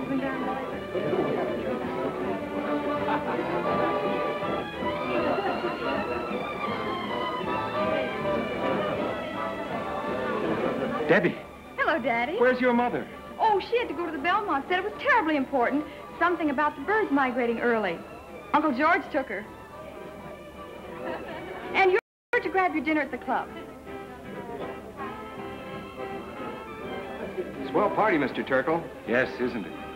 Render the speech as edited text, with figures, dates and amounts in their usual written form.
Coming down. Debbie. Hello, Daddy. Where's your mother? Oh, she had to go to the Belmont. Said it was terribly important. Something about the birds migrating early. Uncle George took her. And you're to grab your dinner at the club. Swell party, Mr. Turkle. Yes, isn't it?